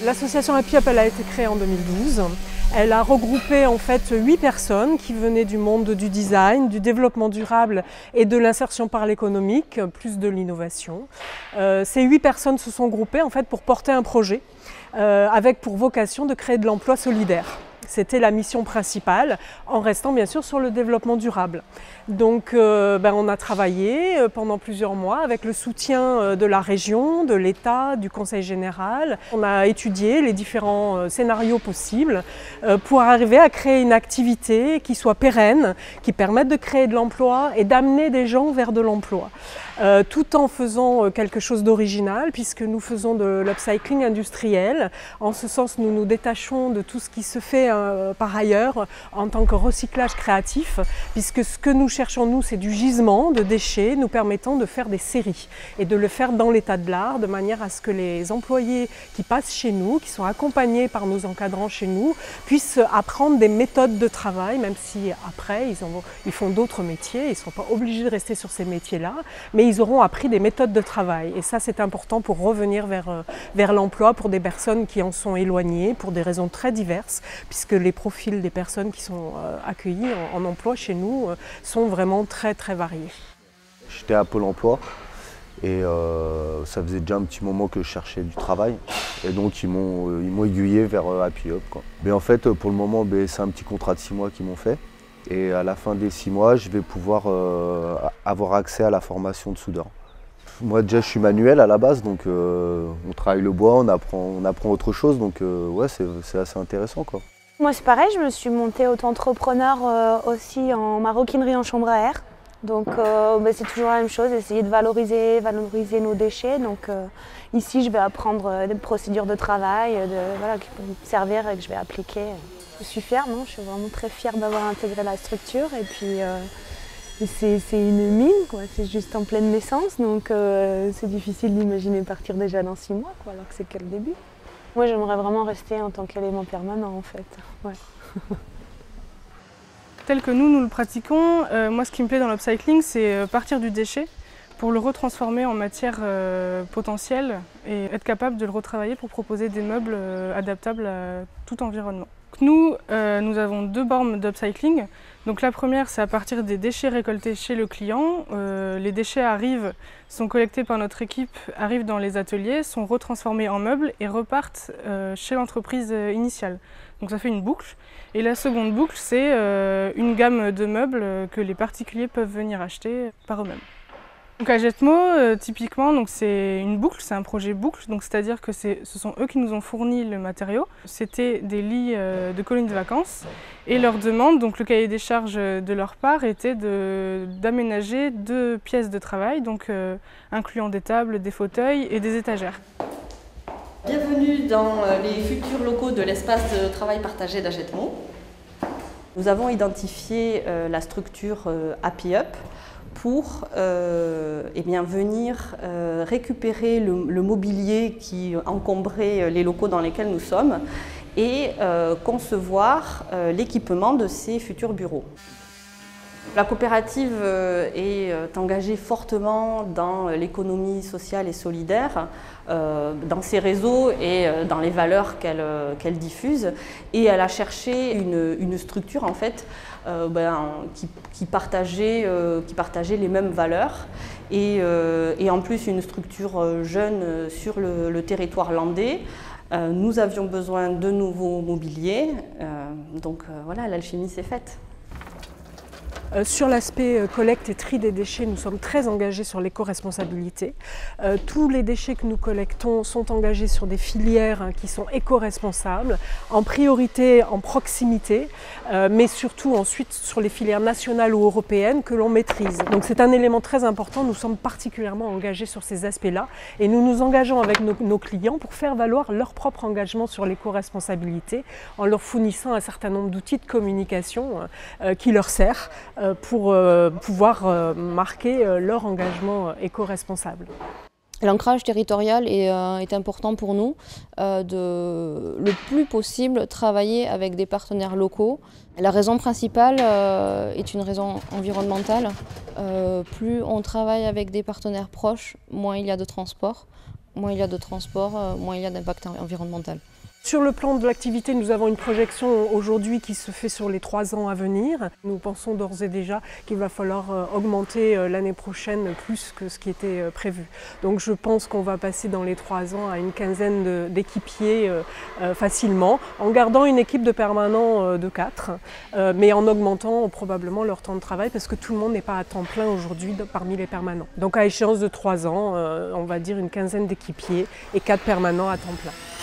L'association Happy Up, elle a été créée en 2012. Elle a regroupé en fait 8 personnes qui venaient du monde du design, du développement durable et de l'insertion par l'économique, plus de l'innovation. Ces 8 personnes se sont groupées en fait pour porter un projet avec pour vocation de créer de l'emploi solidaire. C'était la mission principale, en restant bien sûr sur le développement durable. Donc on a travaillé pendant plusieurs mois avec le soutien de la région, de l'État, du Conseil général. On a étudié les différents scénarios possibles pour arriver à créer une activité qui soit pérenne, qui permette de créer de l'emploi et d'amener des gens vers de l'emploi. Tout en faisant quelque chose d'original, puisque nous faisons de l'upcycling industriel. En ce sens, nous nous détachons de tout ce qui se fait par ailleurs en tant que recyclage créatif, puisque ce que nous cherchons, nous, c'est du gisement de déchets nous permettant de faire des séries et de le faire dans l'état de l'art, de manière à ce que les employés qui passent chez nous, qui sont accompagnés par nos encadrants chez nous, puissent apprendre des méthodes de travail, même si après, ils font d'autres métiers, ils ne sont pas obligés de rester sur ces métiers-là, mais ils auront appris des méthodes de travail. Et ça, c'est important pour revenir vers l'emploi pour des personnes qui en sont éloignées, pour des raisons très diverses, puisque les profils des personnes qui sont accueillies en emploi chez nous sont vraiment très très variés. J'étais à Pôle emploi et ça faisait déjà un petit moment que je cherchais du travail. Et donc ils m'ont aiguillé vers Happy Up, quoi. Mais en fait, pour le moment, c'est un petit contrat de 6 mois qu'ils m'ont fait. Et à la fin des 6 mois, je vais pouvoir avoir accès à la formation de soudeur. Moi déjà je suis manuel à la base, donc on travaille le bois, on apprend autre chose, donc ouais, c'est assez intéressant, quoi. Moi c'est pareil, je me suis montée auto-entrepreneur aussi en maroquinerie en chambre à air. Donc c'est toujours la même chose, essayer de valoriser nos déchets. Donc ici je vais apprendre des procédures de travail qui vont me servir et que je vais appliquer. Je suis fière, non? Je suis vraiment très fière d'avoir intégré la structure et puis c'est une mine, quoi. C'est juste en pleine naissance, donc c'est difficile d'imaginer partir déjà dans 6 mois, quoi, alors que c'est que le début. Moi j'aimerais vraiment rester en tant qu'élément permanent en fait. Ouais. Tel que nous le pratiquons, moi ce qui me plaît dans l'upcycling, c'est partir du déchet pour le retransformer en matière potentielle et être capable de le retravailler pour proposer des meubles adaptables à tout environnement. Nous avons 2 bornes d'upcycling. Donc la première, c'est à partir des déchets récoltés chez le client. Les déchets sont collectés par notre équipe, arrivent dans les ateliers, sont retransformés en meubles et repartent chez l'entreprise initiale. Donc ça fait une boucle. Et la seconde boucle, c'est une gamme de meubles que les particuliers peuvent venir acheter par eux-mêmes. Donc à Jetmo, typiquement, c'est une boucle, c'est un projet boucle, donc c'est-à-dire que ce sont eux qui nous ont fourni le matériau. C'était des lits de colonies de vacances et leur demande, donc le cahier des charges de leur part, était d'aménager 2 pièces de travail, donc incluant des tables, des fauteuils et des étagères. Bienvenue dans les futurs locaux de l'espace de travail partagé d'Ajetmo. Nous avons identifié la structure Happy Up pour venir récupérer le mobilier qui encombrait les locaux dans lesquels nous sommes et concevoir l'équipement de ces futurs bureaux. La coopérative est engagée fortement dans l'économie sociale et solidaire, dans ses réseaux et dans les valeurs qu'elle diffuse. Et elle a cherché une structure en fait, qui partageait les mêmes valeurs et en plus une structure jeune sur le territoire landais. Nous avions besoin de nouveaux mobiliers, donc voilà, l'alchimie s'est faite. Sur l'aspect collecte et tri des déchets, nous sommes très engagés sur l'éco-responsabilité. Tous les déchets que nous collectons sont engagés sur des filières qui sont éco-responsables, en priorité en proximité, mais surtout ensuite sur les filières nationales ou européennes que l'on maîtrise. Donc c'est un élément très important, nous sommes particulièrement engagés sur ces aspects-là et nous nous engageons avec nos clients pour faire valoir leur propre engagement sur l'éco-responsabilité en leur fournissant un certain nombre d'outils de communication qui leur servent pour pouvoir marquer leur engagement éco-responsable. L'ancrage territorial est important pour nous, de le plus possible travailler avec des partenaires locaux. La raison principale est une raison environnementale. Plus on travaille avec des partenaires proches, moins il y a de transport. Moins il y a de transport, moins il y a d'impact environnemental. Sur le plan de l'activité, nous avons une projection aujourd'hui qui se fait sur les 3 ans à venir. Nous pensons d'ores et déjà qu'il va falloir augmenter l'année prochaine plus que ce qui était prévu. Donc je pense qu'on va passer dans les 3 ans à une quinzaine d'équipiers facilement, en gardant une équipe de permanents de 4, mais en augmentant probablement leur temps de travail parce que tout le monde n'est pas à temps plein aujourd'hui parmi les permanents. Donc à échéance de 3 ans, on va dire une quinzaine d'équipiers et 4 permanents à temps plein.